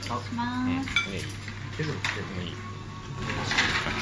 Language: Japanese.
します。 いい。手でもいい。